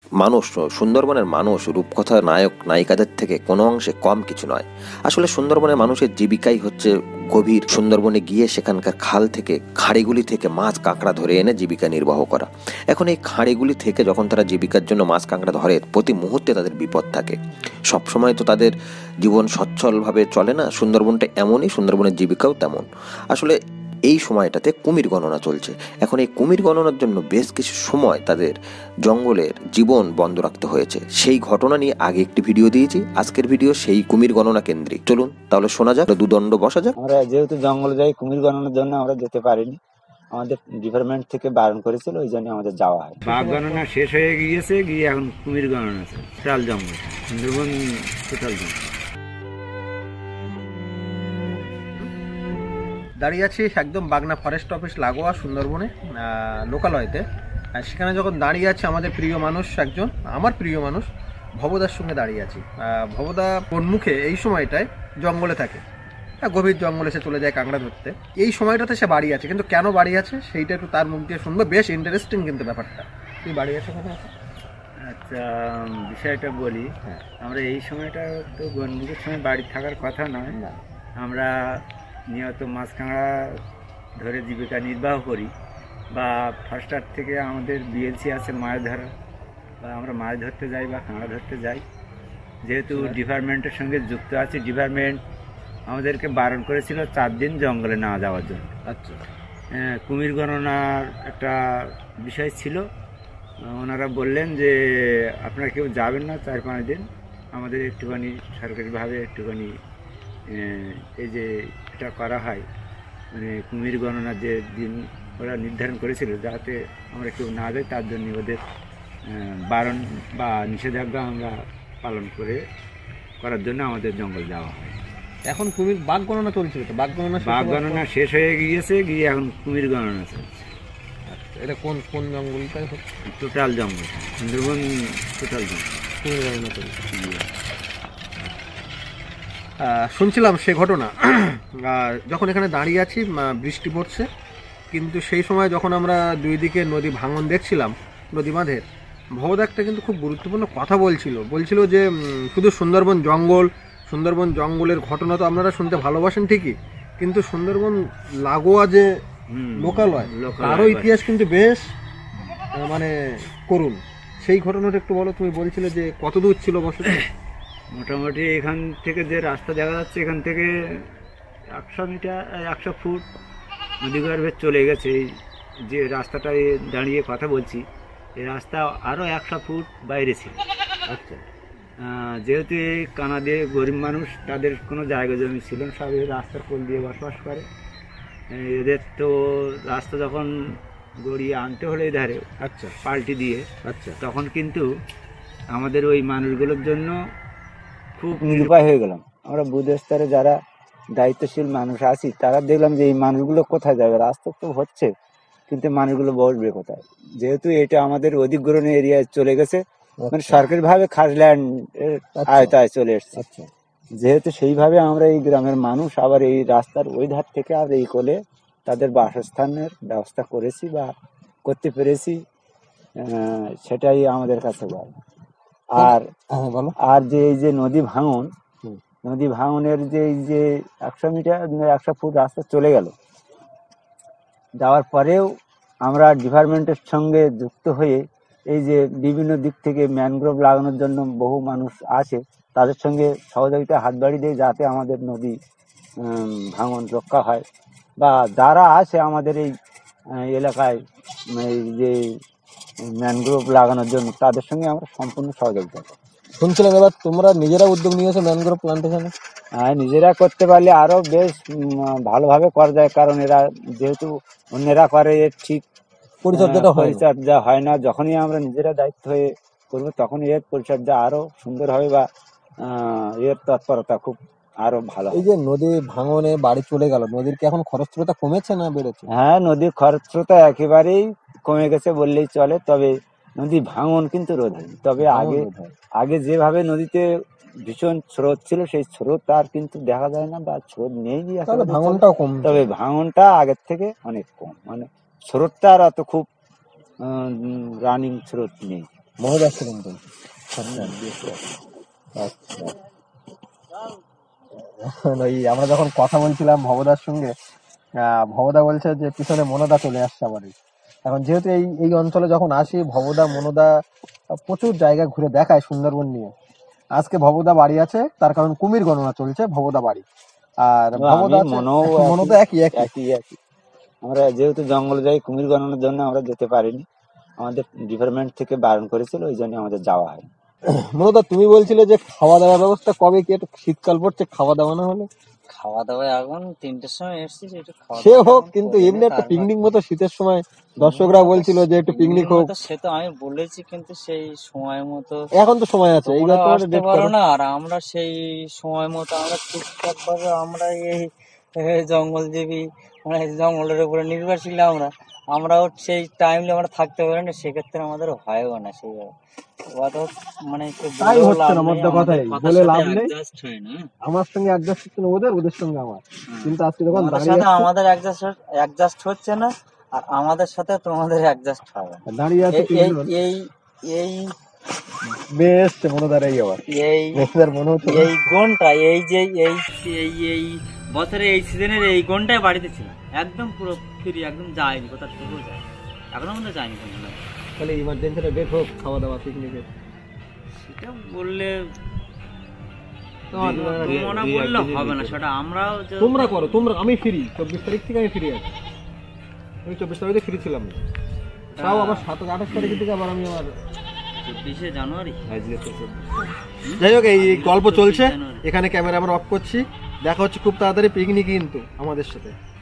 মানুষ, সুন্দরবনের মানুষ রূপকথার নায়ক নায়িকাদের থেকে কোনো অংশে কম কিছু নয়। আসলে সুন্দরবনের মানুষের জীবিকাই হচ্ছে গভীর সুন্দরবনে গিয়ে সেখানকার খাল থেকে, খাঁড়িগুলি থেকে মাছ কাঁকড়া ধরে এনে জীবিকা নির্বাহ করা। এখন এই খাঁড়িগুলি থেকে যখন তারা জীবিকার জন্য মাছ কাঁকড়া ধরে, প্রতি মুহূর্তে তাদের বিপদ থাকে। সবসময় তো তাদের জীবন সচ্ছলভাবে চলে না। সুন্দরবনটা এমনই, সুন্দরবনের জীবিকাও তেমন। আসলে এই সময়টাতে কুমির গণনা চলছে। এখন এই কুমির গণনার জন্য বেশ কিছু সময় তাদের জঙ্গলের জীবন বন্ধ রাখতে হয়েছে। সেই ঘটনা নিয়ে আগে একটি ভিডিও দিয়েছি, আজকের ভিডিও সেই কুমির গণনা কেন্দ্রিক। চলুন তাহলে শোনা যাক, দুদণ্ড বসা যাক। আমরা যেহেতু জঙ্গলে যাই, কুমির গণনার জন্য আমরা যেতে পারিনি, আমাদের ডিপার্টমেন্ট থেকে বারণ করেছিল, ওই জন্য আমাদের যাওয়া হয়। বাঘ গণনা শেষ হয়ে গিয়েছে, গিয়ে এখন কুমির গণনা আছে। টোটাল জঙ্গল, সুন্দরবন টোটাল জঙ্গল। দাঁড়িয়ে আছি একদম বাগনা ফরেস্ট অফিস লাগোয়া সুন্দরবনে লোকালয়তে। সেখানে যখন দাঁড়িয়ে আছি, আমাদের প্রিয় মানুষ একজন, আমার প্রিয় মানুষ ভবদার সঙ্গে দাঁড়িয়ে আছি। ভবদা বনমুখে এই সময়টায় জঙ্গলে থাকে, গভীর জঙ্গলে সে চলে যায় কাঁকড়া ধরতে। এই সময়টাতে সে বাড়ি আছে, কিন্তু কেন বাড়ি আছে সেইটা একটু তার মুখ দিয়ে শুনবো। বেশ ইন্টারেস্টিং কিন্তু ব্যাপারটা। তুই বাড়ি আছে কোথায়? আচ্ছা, বিষয়টা বলি। আমরা এই সময়টা তো বনমুখের সময় বাড়ি থাকার কথা নয়। আমরা নিয়ত মাছ কাঁকড়া ধরে জীবিকা নির্বাহ করি, বা ফার্স্টার থেকে আমাদের বিএলসি আছে মাছ ধরা, বা আমরা মাছ ধরতে যাই বা কাঁকড়া ধরতে যাই। যেহেতু ডিপার্টমেন্টের সঙ্গে যুক্ত আছি, ডিপার্টমেন্ট আমাদেরকে বারণ করেছিল 4 দিন জঙ্গলে না যাওয়ার জন্য। আচ্ছা, কুমির গণনার একটা বিষয় ছিল। ওনারা বললেন যে আপনারা কেউ যাবেন না 4-5 দিন, আমাদের একটুখানি সরকারিভাবে একটুখানি এই যে এটা করা হয়, মানে কুমির গণনার যে দিন ওরা নির্ধারণ করেছিল, যাতে আমরা কেউ না যাই, তার জন্য ওদের বারণ বা নিষেধাজ্ঞা আমরা পালন করার জন্য আমাদের জঙ্গল যাওয়া হয়। এখন কুমির বাঘ গণনা চলছিল তো? বাঘ গণনা শেষ হয়ে গিয়েছে, গিয়ে এখন কুমির গণনা চলছে। এটা কোন কোন জঙ্গলটাই হচ্ছে? টোটাল জঙ্গল, সুন্দরবন টোটাল জঙ্গল কুমির গণনা চলছে। শুনছিলাম সে ঘটনা। যখন এখানে দাঁড়িয়ে আছি, বৃষ্টি পড়ছে, কিন্তু সেই সময় যখন আমরা দুই দিকে নদী ভাঙন দেখছিলাম, নদী বাঁধের, ভবদা একটা কিন্তু খুব গুরুত্বপূর্ণ কথা বলছিল যে শুধু সুন্দরবন জঙ্গলের ঘটনা তো আপনারা শুনতে ভালোবাসেন ঠিকই, কিন্তু সুন্দরবন লাগোয়া যে লোকালয়, তারও ইতিহাস কিন্তু বেশ মানে করুন। সেই ঘটনাটা একটু বলো। তুমি বলছিলে যে কত দূর ছিল বসতি? মোটামুটি এখান থেকে যে রাস্তা দেখা যাচ্ছে, এখান থেকে 100 ফুট নদীগর্ভে চলে গেছে। এই যে রাস্তাটায় দাঁড়িয়ে কথা বলছি, এই রাস্তা আরও 100 ফুট বাইরে ছিল। আচ্ছা, যেহেতু এই কানাডে গরিব মানুষ, তাদের কোনো জায়গা জমি ছিল না, সব এই রাস্তার কোল দিয়ে বসবাস করে। এদের তো রাস্তা যখন গড়িয়ে আনতে হলে ধারে, আচ্ছা, পাল্টি দিয়ে, আচ্ছা, তখন কিন্তু আমাদের ওই মানুষগুলোর জন্য খুব নিরুপায় হয়ে গেলাম। আমরা বুধ স্তরে যারা দায়িত্বশীল মানুষ আছি, তারা দেখলাম যে এই মানুষগুলো কোথায় যাবে, রাস্তা তো হচ্ছে, কিন্তু মানুষগুলো বসবে কোথায়? যেহেতু এটা আমাদের অধিগ্রহণ এরিয়ায় চলে গেছে, মানে সরকারি ভাবে খাসল্যান্ড আয়তায় চলে এসছে। আচ্ছা, যেহেতু সেইভাবে আমরা এই গ্রামের মানুষ আবার এই রাস্তার ওই ধার থেকে আর এই কোলে তাদের বাসস্থানের ব্যবস্থা করেছি বা করতে পেরেছি, সেটাই আমাদের কাছে বল। আর যে এই যে নদী ভাঙনের যে এই যে 100 ফুট রাস্তা চলে গেল, যাওয়ার পরেও আমরা ডিপার্টমেন্টের সঙ্গে যুক্ত হয়ে এই যে বিভিন্ন দিক থেকে ম্যানগ্রোভ লাগানোর জন্য বহু মানুষ আসে, তাদের সঙ্গে সহযোগিতা হাত বাড়িয়ে দেয়, যাতে আমাদের নদী ভাঙন রক্ষা হয়। বা যারা আসে আমাদের এই এলাকায় এই যে ম্যানগ্রোভ লাগানোর জন্য, তাদের সঙ্গে আমরা সম্পূর্ণ সহযোগিতা করি। শুনছিলাম এবার তোমরা নিজেরা উদ্যোগ নিয়েছো ম্যানগ্রোভ প্লান্টেশনে? হ্যাঁ, নিজেরা করতে পারলে আরো বেশ ভালোভাবে করা যায়, কারণ এরা যেহেতু অন্যেরা করে, এর ঠিক পরিচর্যা হয় না। যখনই আমরা নিজেরা দায়িত্ব হয়ে করবো, তখন এর পরিচর্যা আরো সুন্দর হবে বা এর তৎপরতা খুব আরো ভালো। এই যে নদী ভাঙনে বাড়ি চলে গেল, নদীর কি এখন খরস্রোতা কমেছে না বেড়েছে? হ্যাঁ, নদীর খরস্রোতা একেবারেই কমে গেছে বললেই চলে। তবে নদী ভাঙন কিন্তু রোধ হয়নি। তবে আগে যেভাবে নদীতে ভীষণ স্রোত ছিল, সেই স্রোত আর কিন্তু দেখা যায় না, বা স্রোত নেই। ভাঙনটাও কম, তবে ভাঙনটা আগের থেকে অনেক কম, মানে স্রোতটা আর অত খুব রানিং স্রোত নেই। মহোদার থেকে কিন্তু আচ্ছা ওই আমরা যখন কথা বলছিলাম ভবদার সঙ্গে, ভবদা বলছে যে পিছনে মনোদা চলে আসছে আবার। এখন যেহেতু এই এই অঞ্চলে যখন আসি ভবদা মনোদা প্রচুর জায়গা ঘুরে দেখায় সুন্দরবন নিয়ে। আজকে ভবদা বাড়ি আছে, তার কারণ কুমির গণনা চলছে, ভবদা বাড়ি। আর ভবদা আছে, মনোদা একই একই। আমরা যেহেতু জঙ্গলে যাই কুমির গণনার জন্য আমরা যেতে পারিনি, আমাদের ডিপার্টমেন্ট থেকে বারণ করেছিল, ওই জন্য আমাদের যাওয়া হয়। মনোদা তুমি বলছিলে যে খাওয়া দাওয়ার ব্যবস্থা কবে কি, একটু শীতকাল পড়ছে, খাওয়া দাওয়া না হলে? খাওয়া দাওয়া এখন 3টের সময় এসেছি, একটু খাওয়া সে দাওয়া হোক, এখন কিন্তু করে এমনি নে, একটা তারপর পিকনিক মতো শীতের সময় দর্শকরা বলছিল যে একটু পিকনিক হোক। মতো সে তো আমি বলেছি, কিন্তু সেই সময় মতো এখন তো সময় আছে, তোমরা এইবার তোমার আসতে ডেট পারো করো। না, আর আমরা সেই সময় মতো আমরা ঠিকঠাক ভাবে আমরা এই জঙ্গলজীবী, মানে জঙ্গলের উপরে নির্ভরশীল আমরাও সেই টাইমে আমরা থাকতে পারি না, সেক্ষেত্রে আমাদের হয়ও না সেইভাবে। কথা মানে তাই হচ্ছে না, মধ্যে কথাই বলে লাভ নেই। অ্যাডজাস্ট হয় না, আমার সঙ্গে অ্যাডজাস্ট হচ্ছে না ওদের, ওদের সঙ্গে আমার। কিন্তু আজকে যখন আমাদের দাঁড়িয়ে সাথে আছি, আমাদের অ্যাডজাস্ট হচ্ছে না, আর আমাদের সাথে তোমাদের অ্যাডজাস্ট হবে না। দাঁড়িয়ে আছি এই এই তিনজন, এই এই বেশ মনে দাঁড়াই আবার এই বেশদার মনে হচ্ছে এই গুণটা, এই যে এই এই এই বছরে এই সিজনের এই গুণটাই বাড়িতে ছিল, একদম পুরো ফ্রি, একদম যায়নি, কোথাও থেকেও যায়, এখনো মধ্যে যায়নি কোনখানে। তাহলে ইমার্জেন্সিটা ডেট হোক খাওয়া দাওয়া পিকনিকের। সেটা বললে তোমার মনে বললে হবে না, সেটা আমরাও তোমরা করো, তোমরা, আমি ফ্রি 24 তারিখ থেকে আমি ফ্রি আছি। আমি 24 তারিখে ফ্রি ছিলাম না, তাও আবার 27-28 তারিখ থেকে আবার আমি আবার 24শে জানুয়ারি। যাই হোক, এই গল্প চলছে, এখানে ক্যামেরা আমরা অফ করছি। দেখা হচ্ছে খুব তাড়াতাড়ি পিকনিক কিন্তু আমাদের সাথে।